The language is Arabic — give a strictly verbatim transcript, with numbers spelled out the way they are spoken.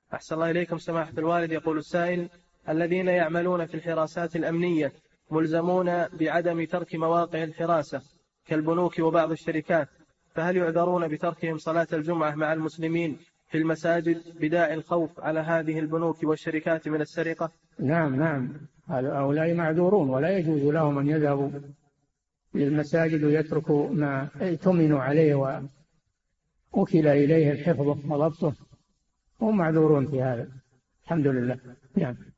أحسن الله إليكم سماحة الوالد. يقول السائل: الذين يعملون في الحراسات الأمنية ملزمون بعدم ترك مواقع الحراسة كالبنوك وبعض الشركات، فهل يعذرون بتركهم صلاة الجمعة مع المسلمين في المساجد بداعي الخوف على هذه البنوك والشركات من السرقة؟ نعم نعم، هؤلاء معذورون، ولا يجوز لهم أن يذهبوا للمساجد ويتركوا ما اؤتمنوا عليه ووكل إليه الحفظ وضبطه، هم معذورون في هذا الحمد لله. نعم.